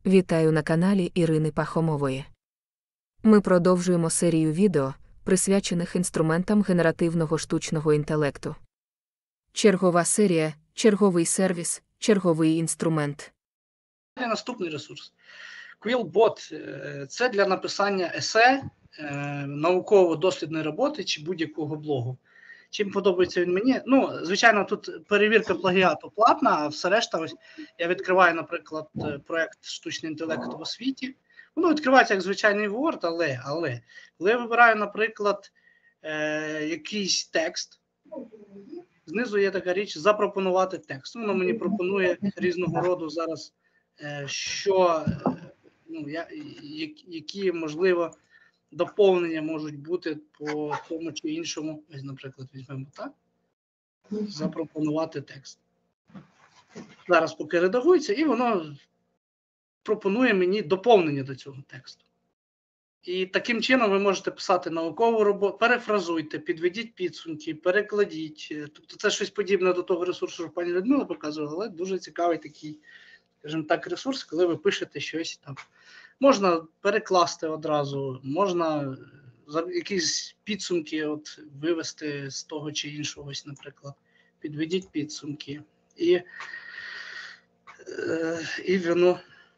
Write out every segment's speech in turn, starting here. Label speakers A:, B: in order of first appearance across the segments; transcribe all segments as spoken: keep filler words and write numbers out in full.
A: Вітаю на каналі Ірини Пахомової. Ми продовжуємо серію відео, присвячених інструментам генеративного штучного інтелекту. Чергова серія, черговий сервіс, черговий інструмент.
B: Наступний ресурс. Quillbot – це для написання есе, науково-дослідної роботи чи будь-якого блогу. Чим подобається він мені? Ну, звичайно, тут перевірка плагіату платна, а все решта, ось я відкриваю, наприклад, проєкт штучний інтелект в освіті. Воно відкривається як звичайний Word, але, але коли я вибираю, наприклад, е, якийсь текст, знизу є така річ «Запропонувати текст». Воно мені пропонує різного роду зараз, е, що, е, ну, я, які, можливо, доповнення можуть бути по тому чи іншому. Ось, наприклад, візьмемо так. Запропонувати текст. Зараз поки редагується, і воно пропонує мені доповнення до цього тексту. І таким чином ви можете писати наукову роботу, перефразуйте, підведіть підсумки, перекладіть. Тобто це щось подібне до того ресурсу, що пані Людмила показувала, але дуже цікавий такий, скажімо так, ресурс, коли ви пишете щось там. Можна перекласти одразу, можна якісь підсумки от вивести з того чи іншого, ось, наприклад. Підведіть підсумки. І, е, і воно...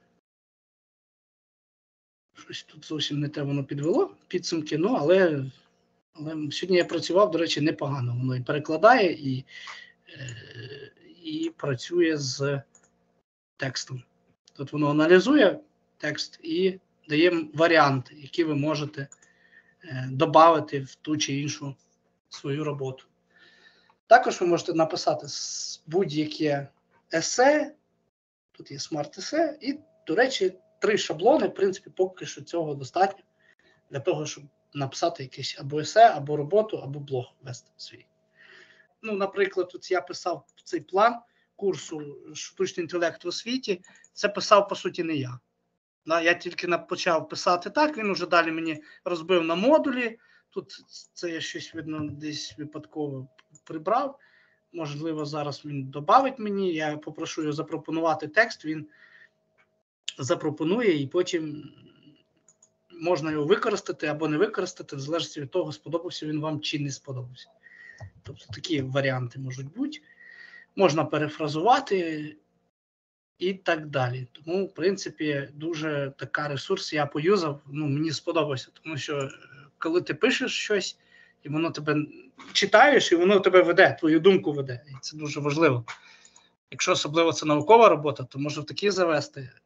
B: Щось тут зовсім не те воно підвело, підсумки, ну, але, але сьогодні я працював, до речі, непогано. Воно і перекладає, і, е, і працює з текстом. Тут воно аналізує текст і дає варіанти, які ви можете е, додати в ту чи іншу свою роботу. Також ви можете написати будь-яке есе, тут є смарт-есе, і, до речі, три шаблони, в принципі, поки що цього достатньо для того, щоб написати якесь або есе, або роботу, або блог вести свій. Ну, наприклад, тут я писав цей план курсу штучний інтелект в освіті, це писав, по суті, не я. Я тільки почав писати так, він вже далі мені розбив на модулі, тут це я щось, видно, десь випадково прибрав, можливо, зараз він додавить мені, я попрошу його запропонувати текст, він запропонує, і потім можна його використати або не використати, в залежності від того, сподобався він вам чи не сподобався. Тобто такі варіанти можуть бути. Можна перефразувати і так далі. Тому, в принципі, дуже така ресурс я поюзав, ну, мені сподобався, тому що коли ти пишеш щось, і воно тебе читаєш, і воно тебе веде, твою думку веде. І це дуже важливо. Якщо особливо це наукова робота, то можна в такі завести